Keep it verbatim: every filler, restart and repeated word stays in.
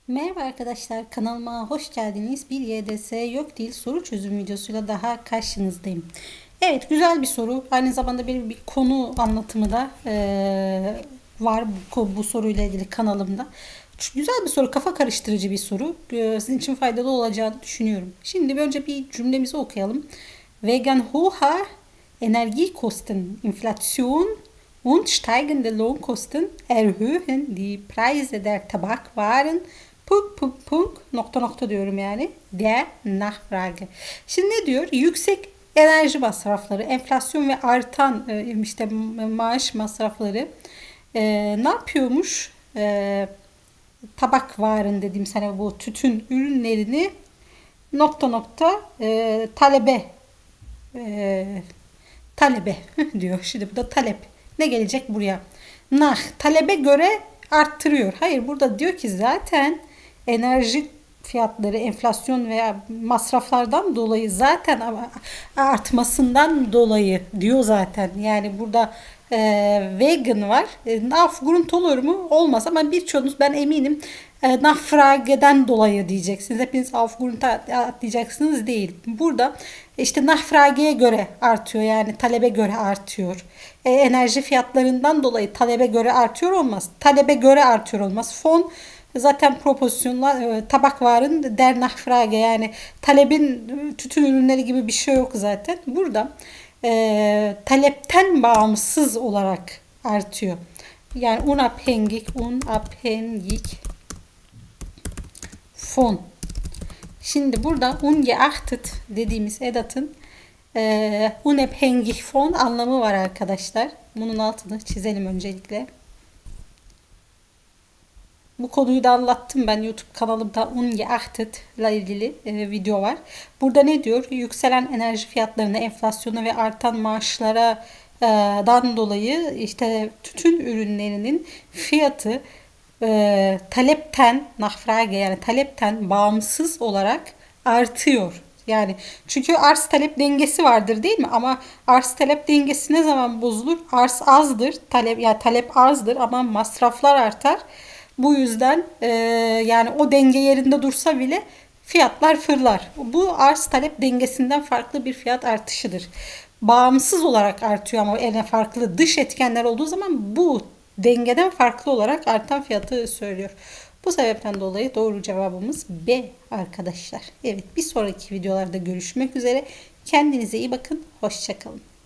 Merhaba arkadaşlar, kanalıma hoş geldiniz. Bir Y D S yok değil soru çözüm videosuyla daha karşınızdayım. Evet, güzel bir soru. Aynı zamanda bir, bir konu anlatımı da e, var bu, bu soruyla ilgili kanalımda. Güzel bir soru, kafa karıştırıcı bir soru. E, sizin için faydalı olacağını düşünüyorum. Şimdi önce bir cümlemizi okuyalım. Wegen hoher Energiekosten, Inflation und steigende Lohnkosten erhöhen die Preise der Tabakwaren Punk punk punk nokta nokta diyorum yani. Der Nachfrage. Şimdi ne diyor? Yüksek enerji masrafları, enflasyon ve artan işte maaş masrafları e, ne yapıyormuş? E, tabak varın dediğim sana bu tütün ürünlerini nokta nokta e, talebe e, talebe diyor. Şimdi bu da talep. Ne gelecek buraya? Nah talebe göre arttırıyor. Hayır, burada diyor ki zaten enerji fiyatları enflasyon veya masraflardan dolayı zaten artmasından dolayı diyor zaten. Yani burada e, vegan var. E, Aufgrund olur mu? Olmaz ama birçoğunuz ben eminim e, Nachfrage'den dolayı diyeceksiniz. Hepiniz Aufgrund atlayacaksınız değil. Burada işte Nachfrage'ye göre artıyor, yani talebe göre artıyor. E, enerji fiyatlarından dolayı talebe göre artıyor olmaz. Talebe göre artıyor olmaz. Fon zaten proporsiyonlar e, tabak varın der Nachfrage, yani talebin tütün ürünleri gibi bir şey yok zaten. Burada e, talepten bağımsız olarak artıyor. Yani unabhängig, unabhängig von. Şimdi burada ungeachtet dediğimiz edatın e, unabhängig von anlamı var arkadaşlar. Bunun altını çizelim öncelikle. Bu konuyu da anlattım ben YouTube kanalımda. Ungeachtet ile ilgili e, video var. Burada ne diyor? Yükselen enerji fiyatlarına, enflasyona ve artan maaşlara dan dolayı işte tütün ürünlerinin fiyatı e, talepten, Nachfrage yani talepten bağımsız olarak artıyor. Yani çünkü arz talep dengesi vardır değil mi? Ama arz talep dengesi ne zaman bozulur? Arz azdır, talep yani talep azdır ama masraflar artar. Bu yüzden e, yani o denge yerinde dursa bile fiyatlar fırlar. Bu arz talep dengesinden farklı bir fiyat artışıdır. Bağımsız olarak artıyor ama en farklı dış etkenler olduğu zaman bu dengeden farklı olarak artan fiyatı söylüyor. Bu sebepten dolayı doğru cevabımız B arkadaşlar. Evet, bir sonraki videolarda görüşmek üzere. Kendinize iyi bakın. Hoşça kalın.